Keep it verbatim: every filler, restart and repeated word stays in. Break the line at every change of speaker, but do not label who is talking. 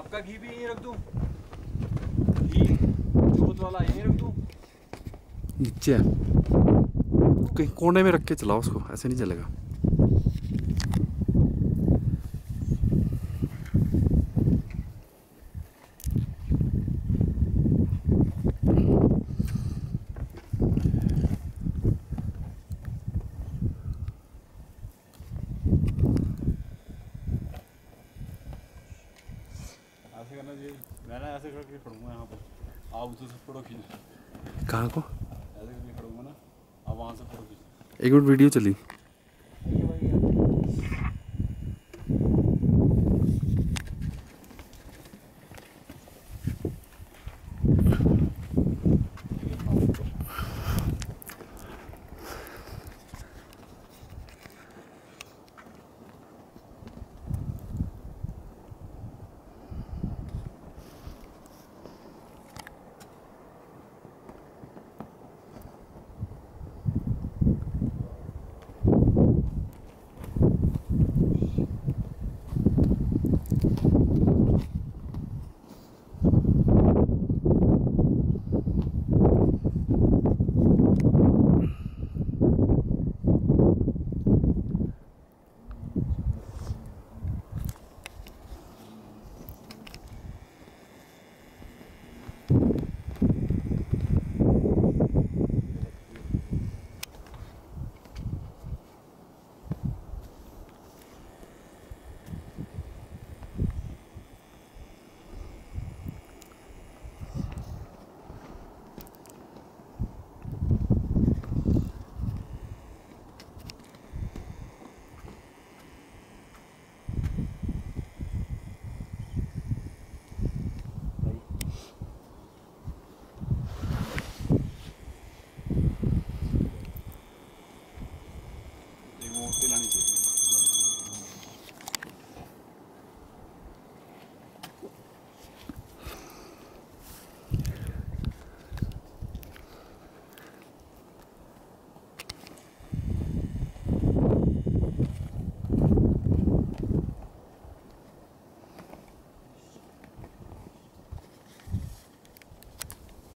आपका घी भी यहीं रख दूं? घी जोत वाला यहीं रख दूं?
नीचे है, कहीं कोने में रख के चलाओ उसको, ऐसे नहीं चलेगा।
ऐसे करना चाहिए, मैं ना ऐसे करके खड़ूंगा यहाँ पर, आप उधर से फोटो खींच।
कहाँ को?
ऐसे करके खड़ूंगा ना, आप वहाँ से फोटो खींच।
एक मिनट वीडियो चली।